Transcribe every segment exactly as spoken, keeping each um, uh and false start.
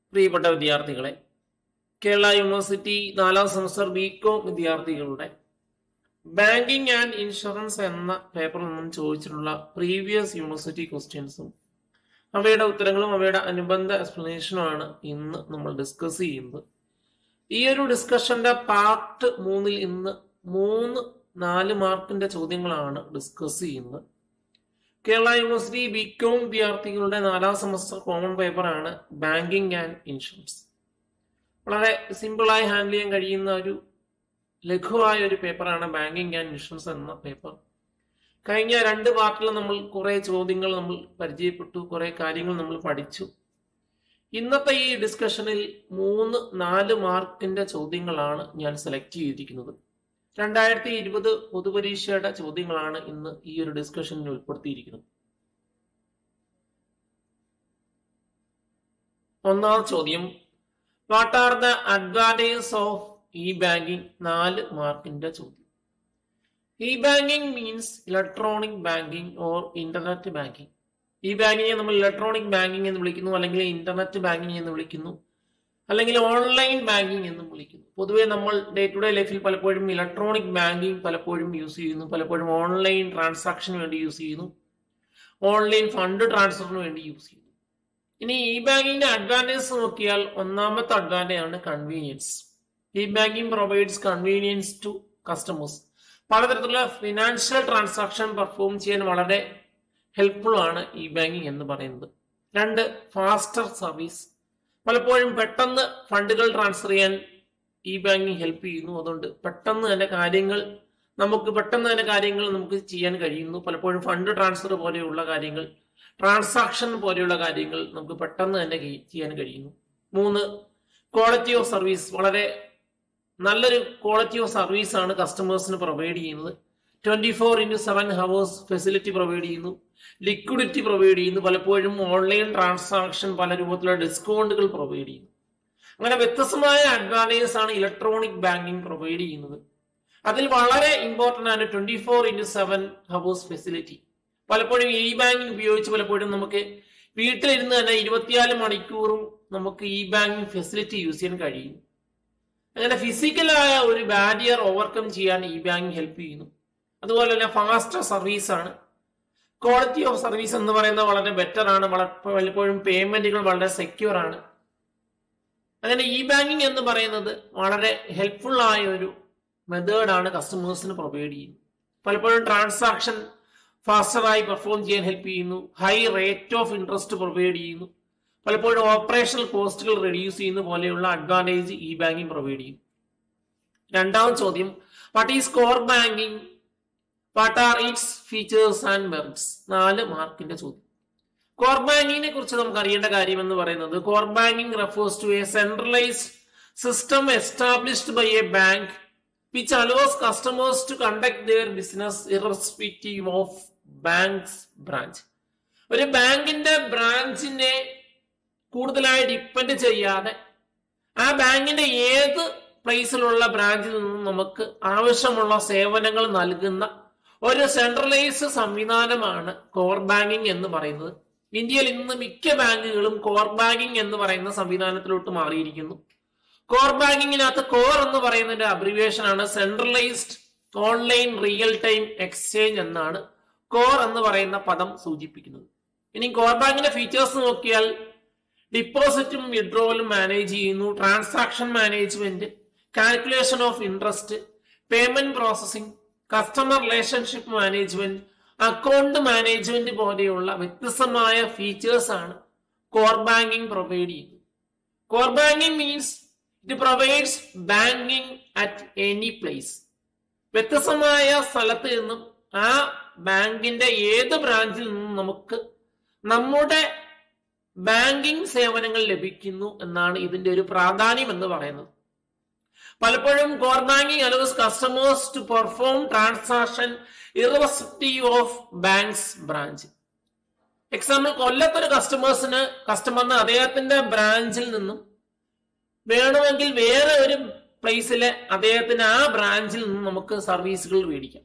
പ്രിയപ്പെട്ട വിദ്യാർത്ഥികളെ, കേരള യൂണിവേഴ്സിറ്റി നാലാം സെമസ്റ്റർ ബികോം വിദ്യാർത്ഥികളുടെ ബാങ്കിങ് ആൻഡ് ഇൻഷുറൻസ് എന്ന പേപ്പറിൽ നിന്നും ചോദിച്ചിട്ടുള്ള പ്രീവിയസ് യൂണിവേഴ്സിറ്റി ക്വസ്റ്റ്യൻസും അവയുടെ ഉത്തരങ്ങളും അവയുടെ അനുബന്ധ എക്സ്പ്ലനേഷനുമാണ് ഇന്ന് നമ്മൾ ഡിസ്കസ് ചെയ്യുന്നത്. ഈ ഒരു ഡിസ്കഷന്റെ പാർട്ട് മൂന്നിൽ ഇന്ന് മൂന്ന് നാല് മാർക്കിന്റെ ചോദ്യങ്ങളാണ് ഡിസ്കസ് ചെയ്യുന്നത്. കേരള യൂണിവേഴ്സിറ്റി ബികോം വിദ്യാർത്ഥികളുടെ നാലാം സെമസ്റ്റർ കോമൺ പേപ്പറാണ് ബാങ്കിങ് ആൻഡ് ഇൻഷുറൻസ്. വളരെ സിമ്പിളായി ഹാൻഡിൽ ചെയ്യാൻ കഴിയുന്ന ഒരു ലഘുവായ ഒരു പേപ്പറാണ് ബാങ്കിങ് ആൻഡ് ഇൻഷുറൻസ് എന്ന പേപ്പർ. കഴിഞ്ഞ രണ്ട് പാർട്ടിൽ നമ്മൾ കുറെ ചോദ്യങ്ങൾ നമ്മൾ പരിചയപ്പെട്ടു, കുറെ കാര്യങ്ങൾ നമ്മൾ പഠിച്ചു. ഇന്നത്തെ ഈ ഡിസ്കഷനിൽ മൂന്ന് നാല് മാർക്കിന്റെ ചോദ്യങ്ങളാണ് ഞാൻ സെലക്ട് ചെയ്തിരിക്കുന്നത്. രണ്ടായിരത്തി ഇരുപത് പൊതുപരീക്ഷയുടെ ചോദ്യങ്ങളാണ് ഇന്ന് ഈ ഒരു ഡിസ്കഷനിൽ ഉൾപ്പെടുത്തിയിരിക്കുന്നത്. ഒന്നാം ചോദ്യം, what are the advantages of e banking? നാല് മാർക്കിന്റെ ചോദ്യം. E banking means electronic banking or internet banking. E ബാങ്കിങ്ങിനെ നമ്മൾ ഇലക്ട്രോണിക് ബാങ്കിങ് എന്ന് വിളിക്കുന്നു, അല്ലെങ്കിൽ ഇന്റർനെറ്റ് ബാങ്കിങ് എന്ന് വിളിക്കുന്നു, അല്ലെങ്കിൽ ഓൺലൈൻ ബാങ്കിങ് എന്നും വിളിക്കുന്നു. പൊതുവെ നമ്മൾ ഡേ ടു ഡേ ലൈഫിൽ പലപ്പോഴും ഇലക്ട്രോണിക് ബാങ്കിങ് പലപ്പോഴും യൂസ് ചെയ്യുന്നു, പലപ്പോഴും ഓൺലൈൻ ട്രാൻസാക്ഷന് വേണ്ടി യൂസ് ചെയ്യുന്നു, ഓൺലൈൻ ഫണ്ട് ട്രാൻസ്ഫറിന് വേണ്ടി യൂസ് ചെയ്യുന്നു. ഇനി ഇ ബാങ്കിങ്ങിന്റെ അഡ്വാൻറ്റേജ് നോക്കിയാൽ ഒന്നാമത്തെ അഡ്വാൻറ്റേജ് ആണ് convenience. E banking provides convenience to customers. പലതരത്തിലുള്ള ഫിനാൻഷ്യൽ ട്രാൻസാക്ഷൻ പെർഫോം ചെയ്യാൻ വളരെ ഹെൽപ്ഫുൾ ആണ് ഇ ബാങ്കിങ് എന്ന് പറയുന്നത്. രണ്ട്, ഫാസ്റ്റർ സർവീസ്. പലപ്പോഴും പെട്ടെന്ന് ഫണ്ടുകൾ ട്രാൻസ്ഫർ ചെയ്യാൻ ഇ ബാങ്കിങ് ഹെൽപ്പ് ചെയ്യുന്നു. അതുകൊണ്ട് പെട്ടെന്ന് തന്നെ കാര്യങ്ങൾ നമുക്ക് പെട്ടെന്ന് തന്നെ കാര്യങ്ങൾ നമുക്ക് ചെയ്യാൻ കഴിയുന്നു. പലപ്പോഴും ഫണ്ട് ട്രാൻസ്ഫർ പോലെയുള്ള കാര്യങ്ങൾ, ട്രാൻസാക്ഷൻ പോലെയുള്ള കാര്യങ്ങൾ നമുക്ക് പെട്ടെന്ന് തന്നെ ചെയ്യാൻ കഴിയുന്നു. മൂന്ന്, ക്വാളിറ്റി ഓഫ് സർവീസ്. വളരെ നല്ലൊരു ക്വാളിറ്റി ഓഫ് സർവീസ് ആണ് കസ്റ്റമേഴ്സിന് പ്രൊവൈഡ് ചെയ്യുന്നത്. Twenty four into seven hours facility provide ചെയ്യുന്നു, ലിക്വിഡിറ്റി പ്രൊവൈഡ് ചെയ്യുന്നു, പലപ്പോഴും ഓൺലൈൻ ട്രാൻസാക്ഷൻ പല രൂപത്തിലുള്ള ഡിസ്കൗണ്ടുകൾ പ്രൊവൈഡ് ചെയ്യുന്നു. അങ്ങനെ വ്യത്യസ്തമായ അഡ്വാൻറ്റേജസ് ആണ് ഇലക്ട്രോണിക് ബാങ്കിങ് പ്രൊവൈഡ് ചെയ്യുന്നത്. അതിൽ വളരെ ഇമ്പോർട്ടന്റ് ആണ് twenty four into seven hours facility. പലപ്പോഴും ഇ ബാങ്കിങ് ഉപയോഗിച്ച് പലപ്പോഴും നമുക്ക് വീട്ടിലിരുന്ന് തന്നെ ഇരുപത്തിനാല് മണിക്കൂറും നമുക്ക് ഇ ബാങ്കിങ് ഫെസിലിറ്റി യൂസ് ചെയ്യാൻ കഴിയും. അങ്ങനെ ഫിസിക്കലായ ഒരു ബാരിയർ ഓവർകം ചെയ്യാൻ ഇ ബാങ്കിങ് ഹെൽപ്പ് ചെയ്യുന്നു. അതുപോലെ തന്നെ ഫാസ്റ്റർ സർവീസ് ആണ്. ക്വാളിറ്റി ഓഫ് സർവീസ് എന്ന് പറയുന്നത് വളരെ ബെറ്റർ ആണ്. പലപ്പോഴും പേയ്മെന്റുകൾ വളരെ സെക്യൂർ ആണ്. അങ്ങനെ ഇ ബാങ്കിങ് എന്ന് പറയുന്നത് വളരെ ഹെൽപ്ഫുൾ ആയ ഒരു മെത്തേഡാണ് കസ്റ്റമേഴ്സിന് പ്രൊവൈഡ് ചെയ്യുന്നത്. പലപ്പോഴും ട്രാൻസാക്ഷൻ ഫാസ്റ്ററായി പെർഫോം ചെയ്യാൻ ഹെൽപ്പ് ചെയ്യുന്നു. High rate of interest provide ചെയ്യുന്നു. പലപ്പോഴും ഓപ്പറേഷണൽ കോസ്റ്റുകൾ റെഡ്യൂസ് ചെയ്യുന്ന പോലെയുള്ള അഡ്വാൻറ്റേജ് ഇ ബാങ്കിങ് പ്രൊവൈഡ് ചെയ്യും. രണ്ടാം ചോദ്യം, what is core banking? What are its features and merits? നാല് മാർക്കിന്റെ ചോദ്യം. കോർ ബാങ്കിങ്ങിനെ കുറിച്ച് നമുക്ക് അറിയേണ്ട കാര്യം എന്ന് പറയുന്നത്, core banking refers to a centralised system established by a bank which allows customers to conduct their business irrespective of bank's branch. ഒരു ബാങ്കിന്റെ ബ്രാഞ്ചിനെ കൂടുതലായി ഡിപ്പെൻഡ് ചെയ്യാതെ ആ ബാങ്കിന്റെ ഏത് പ്ലേസിലുള്ള ബ്രാഞ്ചിൽ നിന്നും നമുക്ക് ആവശ്യമുള്ള സേവനങ്ങൾ നൽകുന്ന ഒരു സെൻട്രലൈസ്ഡ് സംവിധാനമാണ് കോർ ബാങ്കിങ് എന്ന് പറയുന്നത്. ഇന്ത്യയിൽ ഇന്ന് മിക്ക ബാങ്കുകളും കോർ ബാങ്കിങ് എന്ന് പറയുന്ന സംവിധാനത്തിലോട്ട് മാറിയിരിക്കുന്നു. കോർ ബാങ്കിങ്ങിനകത്ത് കോർ എന്ന് പറയുന്നതിന്റെ അബ്രിവിയേഷൻ ആണ് centralised online real time exchange എന്നാണ് കോർ എന്ന് പറയുന്ന പദം സൂചിപ്പിക്കുന്നത്. ഇനി കോർ ബാങ്കിന്റെ ഫീച്ചേഴ്സ് നോക്കിയാൽ ഡിപ്പോസിറ്റും വിഡ്രോവലും മാനേജ് ചെയ്യുന്നു, transaction management, calculation of interest, payment processing, customer relationship management, account management പോലെയുള്ള വ്യത്യസ്തമായ ഫീച്ചേഴ്സ് ആണ് കോർ ബാങ്കിങ് പ്രൊവൈഡ് ചെയ്യുന്നത്. Core banking means it provides banking at any place. വ്യത്യസ്തമായ സ്ഥലത്ത് നിന്നും ആ ബാങ്കിന്റെ ഏത് ബ്രാഞ്ചിൽ നിന്നും നമുക്ക് നമ്മുടെ ബാങ്കിങ് സേവനങ്ങൾ ലഭിക്കുന്നു എന്നാണ് ഇതിന്റെ ഒരു പ്രാധാന്യം എന്ന് പറയുന്നത്. പലപ്പോഴും core banking allows customers to perform transaction irrespective of bank's branch. Example, കൊല്ലത്തൊരു കസ്റ്റമേഴ്സിന് കസ്റ്റമറിന് അദ്ദേഹത്തിന്റെ ബ്രാഞ്ചിൽ നിന്നും വേണമെങ്കിൽ വേറെ ഒരു പ്ലേസിലെ അദ്ദേഹത്തിന് ആ ബ്രാഞ്ചിൽ നിന്ന് നമുക്ക് സർവീസുകൾ മേടിക്കാം.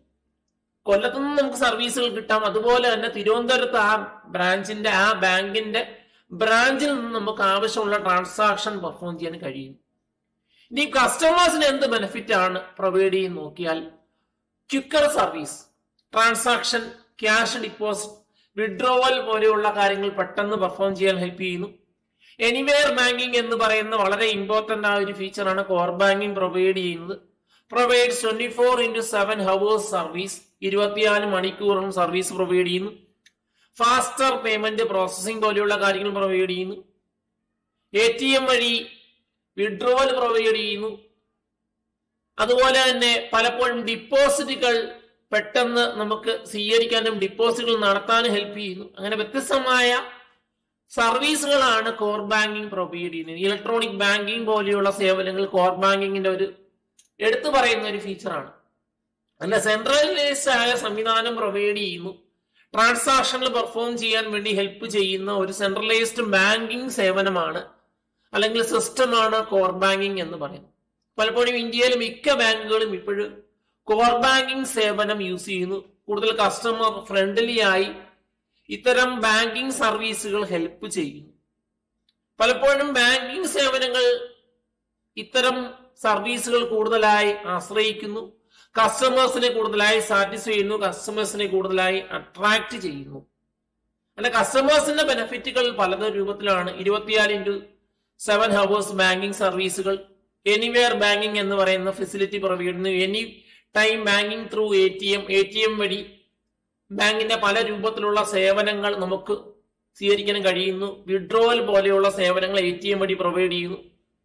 കൊല്ലത്തു നിന്ന് നമുക്ക് സർവീസുകൾ കിട്ടാം. അതുപോലെ തന്നെ തിരുവനന്തപുരത്ത് ആ ബ്രാഞ്ചിന്റെ ആ ബാങ്കിന്റെ ബ്രാഞ്ചിൽ നിന്ന് നമുക്ക് ആവശ്യമുള്ള ട്രാൻസാക്ഷൻ പെർഫോം ചെയ്യാൻ കഴിയും. ഇനി കസ്റ്റമേഴ്സിന് എന്ത് ബെനിഫിറ്റ് ആണ് പ്രൊവൈഡ് ചെയ്യുന്ന നോക്കിയാൽ, quicker service, transaction, cash deposit, withdrawal പോലെയുള്ള കാര്യങ്ങൾ പെട്ടെന്ന് പെർഫോം ചെയ്യാൻ ഹെൽപ്പ് ചെയ്യുന്നു. എനിവെയർ ബാങ്കിങ് എന്ന് പറയുന്ന വളരെ ഇമ്പോർട്ടന്റ് ആയ ഒരു ഫീച്ചറാണ് കോർ ബാങ്കിങ് പ്രൊവൈഡ് ചെയ്യുന്നത്. Provides twenty four into seven hours service, ഇരുപത്തിനാല് മണിക്കൂറും സർവീസ് പ്രൊവൈഡ് ചെയ്യുന്നു. ഫാസ്റ്റർ പേയ്മെന്റ് പ്രോസസിംഗ് പോലെയുള്ള കാര്യങ്ങൾ പ്രൊവൈഡ് ചെയ്യുന്നു. എ ടി എം വഴി വിഡ്രോവൽ പ്രൊവൈഡ് ചെയ്യുന്നു. അതുപോലെ തന്നെ പലപ്പോഴും ഡിപ്പോസിറ്റുകൾ പെട്ടെന്ന് നമുക്ക് സ്വീകരിക്കാനും ഡിപ്പോസിറ്റുകൾ നടത്താനും ഹെൽപ്പ് ചെയ്യുന്നു. അങ്ങനെ വ്യത്യസ്തമായ സർവീസുകളാണ് കോർ ബാങ്കിങ് പ്രൊവൈഡ് ചെയ്യുന്നത്. ഇലക്ട്രോണിക് ബാങ്കിങ് പോലെയുള്ള സേവനങ്ങൾ കോർ ബാങ്കിങ്ങിന്റെ ഒരു എടുത്തു പറയുന്ന ഒരു ഫീച്ചറാണ്. അല്ല, സെൻട്രലൈസ്ഡ് ആയ സംവിധാനം പ്രൊവൈഡ് ചെയ്യുന്നു. ട്രാൻസാക്ഷനുകൾ പെർഫോം ചെയ്യാൻ വേണ്ടി ഹെൽപ്പ് ചെയ്യുന്ന ഒരു സെൻട്രലൈസ്ഡ് ബാങ്കിങ് സേവനമാണ് അല്ലെങ്കിൽ സിസ്റ്റമാണ് കോർ ബാങ്കിങ് എന്ന് പറയുന്നത്. പലപ്പോഴും ഇന്ത്യയിലെ മിക്ക ബാങ്കുകളും ഇപ്പോഴും കോർ ബാങ്കിങ് സേവനം യൂസ് ചെയ്യുന്നു. കൂടുതൽ കസ്റ്റമർ ഫ്രണ്ട്ലി ആയി ഇത്തരം ബാങ്കിങ് സർവീസുകൾ ഹെൽപ്പ് ചെയ്യുന്നു. പലപ്പോഴും ബാങ്കിങ് സേവനങ്ങൾ ഇത്തരം സർവീസുകൾ കൂടുതലായി ആശ്രയിക്കുന്നു. കസ്റ്റമേഴ്സിനെ കൂടുതലായി സാറ്റിസ്ഫൈ ചെയ്യുന്നു, കസ്റ്റമേഴ്സിനെ കൂടുതലായി അട്രാക്ട് ചെയ്യുന്നു. അല്ല, കസ്റ്റമേഴ്സിന്റെ ബെനിഫിറ്റുകൾ പല രൂപത്തിലാണ്. ഇരുപത്തിനാല് ഇൻറ്റു സെവൻ ഹവേഴ്സ് ബാങ്കിങ് സർവീസുകൾ, എനിവെയർ ബാങ്കിങ് എന്ന് പറയുന്ന ഫെസിലിറ്റി പ്രൊവൈഡ് ചെയ്യുന്നു. Any time banking through A T M, A T M വഴി ബാങ്കിന്റെ പല രൂപത്തിലുള്ള സേവനങ്ങൾ നമുക്ക് സ്വീകരിക്കാൻ കഴിയുന്നു. വിഡ്രോവൽ പോലെയുള്ള സേവനങ്ങൾ എ ടി എം വഴി പ്രൊവൈഡ് ചെയ്യുന്നു.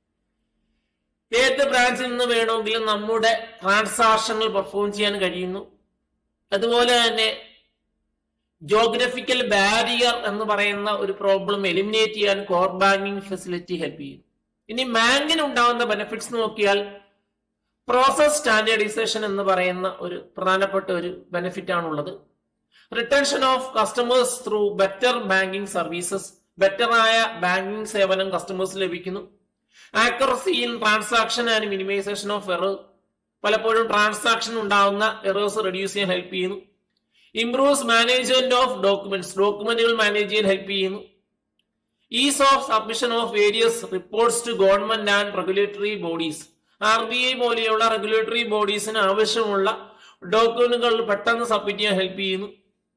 ഏത് ബ്രാഞ്ചിൽ നിന്ന് വേണമെങ്കിലും നമ്മുടെ ട്രാൻസാക്ഷനുകൾ പെർഫോം ചെയ്യാൻ കഴിയുന്നു. അതുപോലെ തന്നെ ജോഗ്രഫിക്കൽ ബാരിയർ എന്ന് പറയുന്ന ഒരു പ്രോബ്ലം എലിമിനേറ്റ് ചെയ്യാൻ കോർ ബാങ്കിങ് ഫെസിലിറ്റി ഹെൽപ്പ് ചെയ്യും. ഇനി ബാങ്കിന് ഉണ്ടാകുന്ന ബെനിഫിറ്റ്സ് നോക്കിയാൽ പ്രോസസ് സ്റ്റാൻഡേർഡൈസേഷൻ എന്ന് പറയുന്ന ഒരു പ്രധാനപ്പെട്ട ഒരു ബെനിഫിറ്റ് ആണുള്ളത്. Retention of customers through better banking services, better ആയ ബാങ്കിങ് സേവനം കസ്റ്റമേഴ്സ് ലഭിക്കുന്നു. Accuracy in transaction and minimisation of error, പലപ്പോഴും ട്രാൻസാക്ഷൻ ഉണ്ടാകുന്ന എറേഴ്സ് റെഡ്യൂസ് ചെയ്യാൻ ഹെൽപ്പ് ചെയ്യുന്നു. ഇംപ്രൂവ്സ് മാനേജ്മെന്റ് ഓഫ് ഡോക്യുമെന്റ്സ്, ഡോക്യുമെന്റുകൾ മാനേജ് ചെയ്യാൻ ഹെൽപ്പ് ചെയ്യുന്നു. Ease of submission of various reports to government and regulatory bodies, R B I പോലെയുള്ള regulatory ബോഡീസിന് ആവശ്യമുള്ള ഡോക്യുമെന്റുകൾ പെട്ടെന്ന് സബ്മിറ്റ് ചെയ്യാൻ ഹെൽപ്പ് ചെയ്യുന്നു.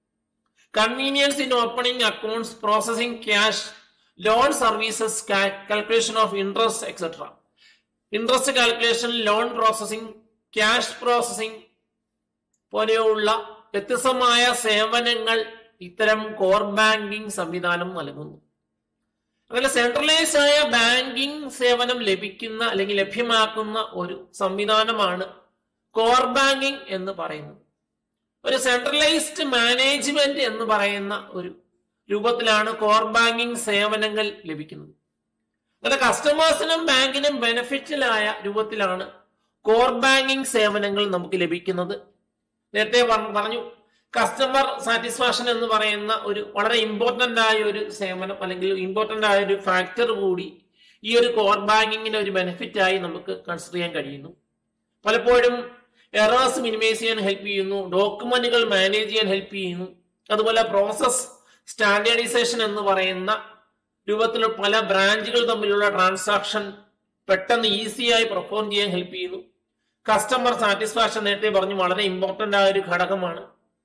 Convenience in opening accounts, processing cash, loan services, calculation of interest etcetera. Interest calculation, loan processing, cash processing പോലെയുള്ള വ്യത്യസ്തമായ സേവനങ്ങൾ ഇത്തരം കോർ ബാങ്കിങ് സംവിധാനം നൽകുന്നു. അങ്ങനെ സെൻട്രലൈസ്ഡ് ആയ ബാങ്കിങ് സേവനം ലഭിക്കുന്ന അല്ലെങ്കിൽ ലഭ്യമാക്കുന്ന ഒരു സംവിധാനമാണ് കോർ ബാങ്കിങ് എന്ന് പറയുന്നത്. ഒരു സെൻട്രലൈസ്ഡ് മാനേജ്മെന്റ് എന്ന് പറയുന്ന ഒരു രൂപത്തിലാണ് കോർ ബാങ്കിങ് സേവനങ്ങൾ ലഭിക്കുന്നത്. അങ്ങനെ കസ്റ്റമേഴ്സിനും ബാങ്കിനും ബെനിഫിഷ്യലായ രൂപത്തിലാണ് കോർ ബാങ്കിങ് സേവനങ്ങൾ നമുക്ക് ലഭിക്കുന്നത്. നേരത്തെ പറഞ്ഞു, കസ്റ്റമർ സാറ്റിസ്ഫാക്ഷൻ എന്ന് പറയുന്ന ഒരു വളരെ ഇമ്പോർട്ടന്റ് ആയ ഒരു സേവനം അല്ലെങ്കിൽ ഇമ്പോർട്ടന്റ് ആയ ഒരു ഫാക്ടർ കൂടി ഈ ഒരു കോർ ബാങ്കിങ്ങിന്റെ ഒരു ബെനിഫിറ്റ് ആയി നമുക്ക് കൺസിഡർ ചെയ്യാൻ കഴിയുന്നു. പലപ്പോഴും എറേഴ്സ് മിനിമൈസ് ചെയ്യാൻ ഹെൽപ്പ് ചെയ്യുന്നു, ഡോക്യുമെന്റുകൾ മാനേജ് ചെയ്യാൻ ഹെൽപ്പ് ചെയ്യുന്നു. അതുപോലെ പ്രോസസ് സ്റ്റാൻഡേർഡൈസേഷൻ എന്ന് പറയുന്ന രൂപത്തിൽ പല ബ്രാഞ്ചുകൾ തമ്മിലുള്ള ട്രാൻസാക്ഷൻ പെട്ടെന്ന് ഈസിയായി പെർഫോം ചെയ്യാൻ ഹെൽപ്പ് ചെയ്യുന്നു. കസ്റ്റമർ സാറ്റിസ്ഫാക്ഷൻ നേരത്തെ പറഞ്ഞു വളരെ ഇമ്പോർട്ടന്റ് ആയ ഒരു ഘടകമാണ്.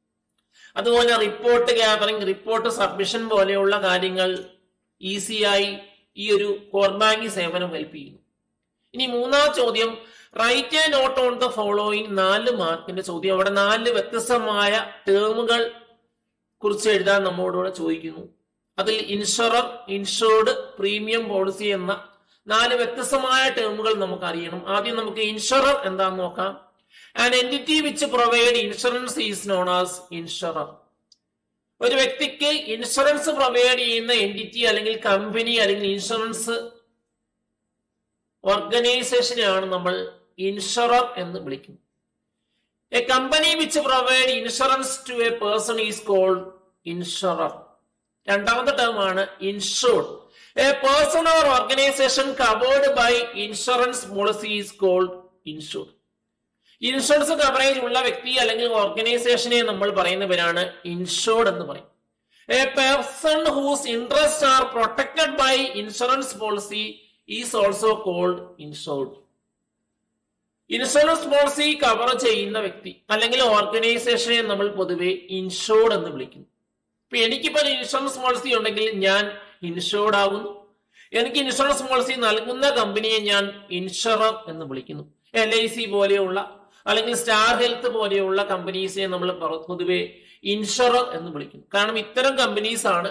അതുപോലെ റിപ്പോർട്ട് ഗ്യാതറിംഗ്, റിപ്പോർട്ട് സബ്മിഷൻ പോലെയുള്ള കാര്യങ്ങൾ ഈസിയായി ഈ ഒരു കോർ ബാങ്കിങ് സേവനം ഹെൽപ്പ് ചെയ്യുന്നു. ഇനി മൂന്നാം ചോദ്യം, write and note on the following, നാല് മാർക്കിന്റെ ചോദ്യം. അവിടെ നാല് വ്യത്യസ്തമായ ടേമുകൾ കുറിച്ച് എഴുതാൻ നമ്മോടുകൂടെ ചോദിക്കുന്നു. അതിൽ ഇൻഷുറർ, ഇൻഷുർഡ്, പ്രീമിയം പോളിസി എന്ന നാല് വ്യത്യസ്തമായ ടേമുകൾ നമുക്ക് അറിയണം. ആദ്യം നമുക്ക് ഇൻഷുറർ എന്താന്ന് നോക്കാം. An entity which provide insurance is known as insurer. ഒരു വ്യക്തിക്ക് ഇൻഷുറൻസ് പ്രൊവൈഡ് ചെയ്യുന്ന എൻറ്റിറ്റി അല്ലെങ്കിൽ കമ്പനി അല്ലെങ്കിൽ ഇൻഷുറൻസ് ഓർഗനൈസേഷനെയാണ് നമ്മൾ ഇൻഷുറർ എന്ന് വിളിക്കുന്നത്. A company which provide insurance to a person is called insurer. രണ്ടാമത്തെ ടേമാണ് insured. A person or organisation covered by insurance policy is called insured. Insurance coverage ഉള്ള വ്യക്തി അല്ലെങ്കിൽ ഓർഗനൈസേഷനെ നമ്മൾ പറയുന്ന പേരാണ് ഇൻഷുർഡ് എന്ന് പറയും. A person whose interests are protected by insurance policy is also called insured. Insurance policy cover ചെയ്യുന്ന വ്യക്തി അല്ലെങ്കിൽ ഓർഗനൈസേഷനെ നമ്മൾ പൊതുവെ ഇൻഷുർഡ് എന്ന് വിളിക്കുന്നു. ഇപ്പൊ എനിക്കിപ്പോ ഇൻഷുറൻസ് പോളിസി ഉണ്ടെങ്കിൽ ഞാൻ ഇൻഷുർഡ് ആകുന്നു. എനിക്ക് ഇൻഷുറൻസ് പോളിസി നൽകുന്ന കമ്പനിയെ ഞാൻ ഇൻഷുറർ എന്ന് വിളിക്കുന്നു. എൽ ഐ സി പോലെയുള്ള അല്ലെങ്കിൽ സ്റ്റാർ ഹെൽത്ത് പോലെയുള്ള കമ്പനീസിനെ നമ്മൾ പൊതുവെ ഇൻഷുറർ എന്ന് വിളിക്കുന്നു. കാരണം ഇത്തരം കമ്പനീസ് ആണ്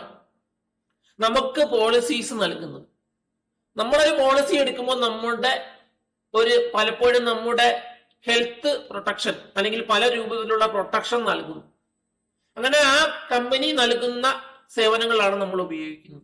നമുക്ക് പോളിസീസ് നൽകുന്നത്. നമ്മളൊരു പോളിസി എടുക്കുമ്പോൾ നമ്മുടെ ഒരു പലപ്പോഴും നമ്മുടെ ഹെൽത്ത് പ്രൊട്ടക്ഷൻ അല്ലെങ്കിൽ പല രൂപത്തിലുള്ള പ്രൊട്ടക്ഷൻ നൽകുന്നു. അങ്ങനെ ആ കമ്പനി നൽകുന്ന സേവനങ്ങളാണ് നമ്മൾ ഉപയോഗിക്കുന്നത്.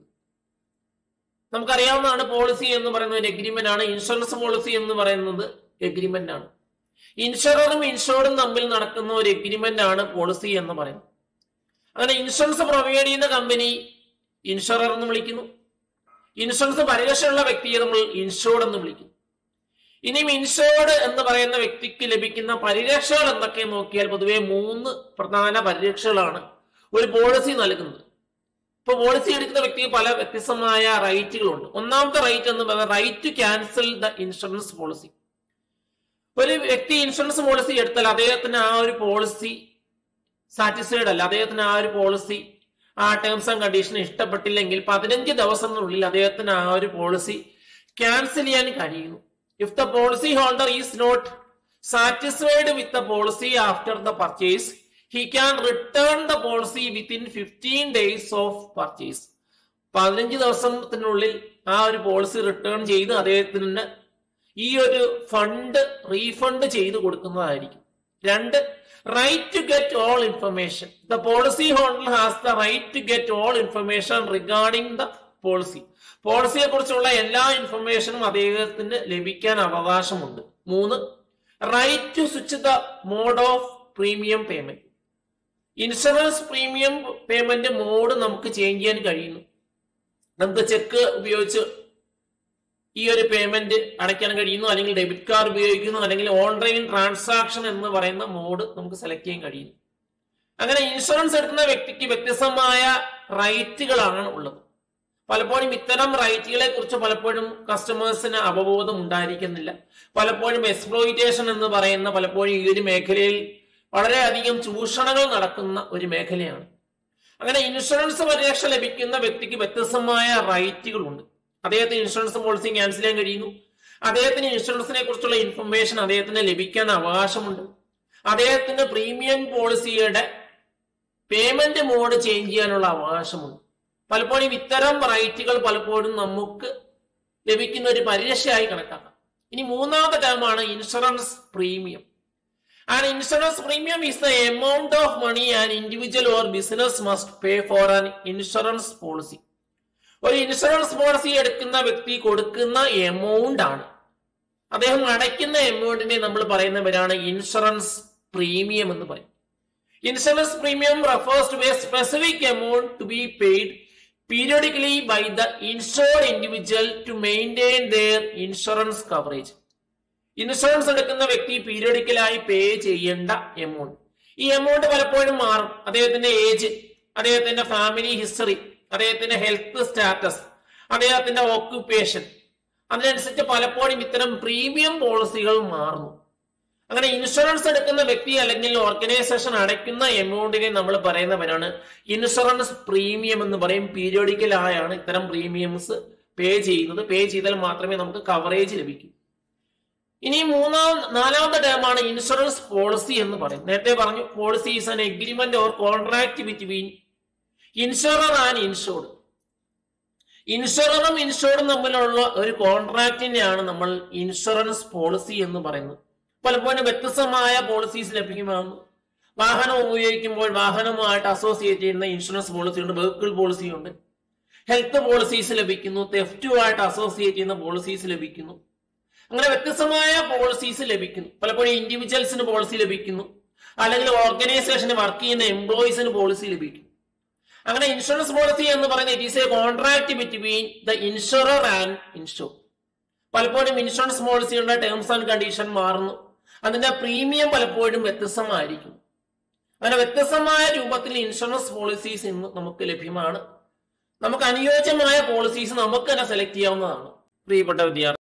നമുക്കറിയാവുന്നതാണ് പോളിസി എന്ന് പറയുന്നത് ഒരു എഗ്രിമെന്റ് ആണ്. ഇൻഷുറൻസ് പോളിസി എന്ന് പറയുന്നത് എഗ്രിമെന്റ് ആണ്. ഇൻഷുററും ഇൻഷുർഡും തമ്മിൽ നടക്കുന്ന ഒരു എഗ്രിമെന്റ് ആണ് പോളിസി എന്ന് പറയുന്നത്. അങ്ങനെ ഇൻഷുറൻസ് പ്രൊവൈഡ് ചെയ്യുന്ന കമ്പനി ഇൻഷുറർ എന്ന് വിളിക്കുന്നു. ഇൻഷുറൻസ് പരിരക്ഷയുള്ള വ്യക്തിയെ നമ്മൾ ഇൻഷുർഡ് എന്ന് വിളിക്കുന്നു. ഇനിയും ഇൻഷുർഡ് എന്ന് പറയുന്ന വ്യക്തിക്ക് ലഭിക്കുന്ന പരിരക്ഷകൾ എന്തൊക്കെ നോക്കിയാൽ പൊതുവെ മൂന്ന് പ്രധാന പരിരക്ഷകളാണ് ഒരു പോളിസി നൽകുന്നത്. ഇപ്പൊ പോളിസി എടുക്കുന്ന വ്യക്തിക്ക് പല വ്യത്യസ്തമായ റൈറ്റുകളുണ്ട്. ഒന്നാമത്തെ റൈറ്റ് എന്ന് പറയുന്നത് right to cancel the insurance policy. ഒരു വ്യക്തി ഇൻഷുറൻസ് പോളിസി എടുത്താൽ അദ്ദേഹത്തിന് ആ ഒരു പോളിസി സാറ്റിസ്ഫൈഡ് അല്ല, അദ്ദേഹത്തിന് ആ ഒരു പോളിസി ആ ടേംസ് ആൻഡ് കണ്ടീഷൻ ഇഷ്ടപ്പെട്ടില്ലെങ്കിൽ പതിനഞ്ച് ദിവസത്തിനുള്ളിൽ അദ്ദേഹത്തിന് ആ ഒരു പോളിസി ക്യാൻസൽ ചെയ്യാൻ കഴിയുന്നു. If the policy holder is not satisfied with the policy after the purchase he can return the policy within fifteen days of purchase. പതിനഞ്ച് ദിവസത്തിനുള്ളിൽ ആ ഒരു പോളിസി റിട്ടേൺ ചെയ്ത് അദ്ദേഹത്തിന് ഈ ഒരു ഫണ്ട് റീഫണ്ട് ചെയ്ത് കൊടുക്കുന്നതായിരിക്കും. രണ്ട്, right to get all information. The policy holder has the right to get all information regarding the policy. പോളിസിയെ കുറിച്ചുള്ള എല്ലാ ഇൻഫർമേഷനും അദ്ദേഹത്തിന് ലഭിക്കാൻ അവകാശമുണ്ട്. മൂന്ന്, right to switch the mode of premium payment. Insurance premium payment mode നമുക്ക് ചേഞ്ച് ചെയ്യാൻ കഴിയുന്നു. നമുക്ക് ചെക്ക് ഉപയോഗിച്ച് ഈ ഒരു പേയ്മെന്റ് അടയ്ക്കാൻ കഴിയുന്നു, അല്ലെങ്കിൽ ഡെബിറ്റ് കാർഡ് ഉപയോഗിക്കുന്നു, അല്ലെങ്കിൽ ഓൺലൈൻ ട്രാൻസാക്ഷൻ എന്ന് പറയുന്ന മോഡ് നമുക്ക് സെലക്ട് ചെയ്യാൻ കഴിയുന്നു. അങ്ങനെ ഇൻഷുറൻസ് എടുക്കുന്ന വ്യക്തിക്ക് വ്യത്യസ്തമായ റൈറ്റുകളാണ് ഉള്ളത്. പലപ്പോഴും ഇത്തരം റൈറ്റുകളെ കുറിച്ച് പലപ്പോഴും കസ്റ്റമേഴ്സിന് അവബോധം ഉണ്ടായിരിക്കുന്നില്ല. പലപ്പോഴും എക്സ്പ്ലോയിറ്റേഷൻ എന്ന് പറയുന്ന പലപ്പോഴും ഈ ഒരു മേഖലയിൽ വളരെയധികം ചൂഷണങ്ങൾ നടക്കുന്ന ഒരു മേഖലയാണ്. അങ്ങനെ ഇൻഷുറൻസ് പരിരക്ഷ ലഭിക്കുന്ന വ്യക്തിക്ക് വ്യത്യസ്തമായ റൈറ്റുകളുണ്ട്. അദ്ദേഹത്തിന് ഇൻഷുറൻസ് പോളിസി ക്യാൻസൽ ചെയ്യാൻ കഴിയുന്നു. അദ്ദേഹത്തിന് ഇൻഷുറൻസിനെ കുറിച്ചുള്ള ഇൻഫർമേഷൻ അദ്ദേഹത്തിന് ലഭിക്കാൻ അവകാശമുണ്ട്. അദ്ദേഹത്തിന് പ്രീമിയം പോളിസിയുടെ പേയ്മെന്റ് മോഡ് ചേഞ്ച് ചെയ്യാനുള്ള അവകാശമുണ്ട്. പലപ്പോഴും ഇത്തരം റൈറ്റുകൾ പലപ്പോഴും നമുക്ക് ലഭിക്കുന്ന ഒരു പരിരക്ഷയായി കണക്കാക്കാം. ഇനി മൂന്നാമത്തെ ടേമാണ് insurance premium. An insurance premium is the amount of money an individual or business must pay for an insurance policy. ഒരു ഇൻഷുറൻസ് പോളിസി എടുക്കുന്ന വ്യക്തി കൊടുക്കുന്ന എമൗണ്ട് ആണ്. അദ്ദേഹം അടയ്ക്കുന്ന എമൗണ്ടിനെ നമ്മൾ പറയുന്നവരാണ് ഇൻഷുറൻസ് പ്രീമിയം എന്ന് പറയും. Insurance premium refers to a specific amount to be paid periodically by the insured individual to maintain their insurance coverage. Insurance എടുക്കുന്ന വ്യക്തി പീരിയോഡിക്കലായി പേ ചെയ്യേണ്ട എമൗണ്ട്. ഈ എമൗണ്ട് പലപ്പോഴും മാറും. അദ്ദേഹത്തിന്റെ ഏജ്, അദ്ദേഹത്തിന്റെ ഫാമിലി ഹിസ്റ്ററി, അദ്ദേഹത്തിന്റെ ഹെൽത്ത് സ്റ്റാറ്റസ്, അദ്ദേഹത്തിന്റെ ഓക്യുപ്പേഷൻ, അതിനനുസരിച്ച് പലപ്പോഴും ഇത്തരം പ്രീമിയം പോളിസികൾ മാറുന്നു. അങ്ങനെ ഇൻഷുറൻസ് എടുക്കുന്ന വ്യക്തി അല്ലെങ്കിൽ ഓർഗനൈസേഷൻ അടയ്ക്കുന്ന എമൗണ്ടിനെ നമ്മൾ പറയുന്നവരാണ് ഇൻഷുറൻസ് പ്രീമിയം എന്ന് പറയും. പീരിയോഡിക്കലായാണ് ഇത്തരം പ്രീമിയംസ് പേ ചെയ്യുന്നത്. പേ ചെയ്താൽ മാത്രമേ നമുക്ക് കവറേജ് ലഭിക്കൂ. ഇനി മൂന്നാം നാലാമത്തെ ടേമാണ് ഇൻഷുറൻസ് പോളിസി എന്ന് പറയും. നേരത്തെ പറഞ്ഞു policy is an agreement or contract between insurer and insured. ഇൻഷുററും ഇൻഷുർഡും തമ്മിലുള്ള ഒരു കോൺട്രാക്റ്റിനെയാണ് നമ്മൾ ഇൻഷുറൻസ് പോളിസി എന്ന് പറയുന്നത്. പലപ്പോഴും വ്യത്യസ്തമായ പോളിസീസ് ലഭ്യമാകുന്നു. വാഹനം ഉപയോഗിക്കുമ്പോൾ വാഹനവുമായിട്ട് അസോസിയേറ്റ് ചെയ്യുന്ന ഇൻഷുറൻസ് പോളിസി ഉണ്ട്, വെഹിക്കിൾ പോളിസി ഉണ്ട്, ഹെൽത്ത് പോളിസീസ് ലഭിക്കുന്നു, തെഫ്റ്റുമായിട്ട് അസോസിയേറ്റ് ചെയ്യുന്ന പോളിസീസ് ലഭിക്കുന്നു. അങ്ങനെ വ്യത്യസ്തമായ പോളിസീസ് ലഭിക്കുന്നു. പലപ്പോഴും ഇൻഡിവിജ്വൽസിന് പോളിസി ലഭിക്കുന്നു, അല്ലെങ്കിൽ ഓർഗനൈസേഷന് വർക്ക് ചെയ്യുന്ന എംപ്ലോയീസിന് പോളിസി ലഭിക്കും. അങ്ങനെ ഇൻഷുറൻസ് പോളിസി എന്ന് പറയുന്നത് it is a contract between the insurer and insure. പലപ്പോഴും ഇൻഷുറൻസ് പോളിസിയുടെ ടേംസ് ആൻഡ് കണ്ടീഷൻ മാറുന്നു. അതിന്റെ പ്രീമിയം പലപ്പോഴും വ്യത്യസ്തമായിരിക്കും. അങ്ങനെ വ്യത്യസ്തമായ രൂപത്തിൽ ഇൻഷുറൻസ് പോളിസീസ് ഇന്ന് നമുക്ക് ലഭ്യമാണ്. നമുക്ക് അനുയോജ്യമായ പോളിസീസ് നമുക്ക് തന്നെ സെലക്ട് ചെയ്യാവുന്നതാണ്. പ്രിയപ്പെട്ട വിദ്യാർത്ഥി